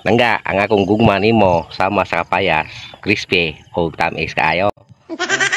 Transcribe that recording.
Nangga ang akong gugma nimo sama sa kapayas, crispy o tamis kaayo.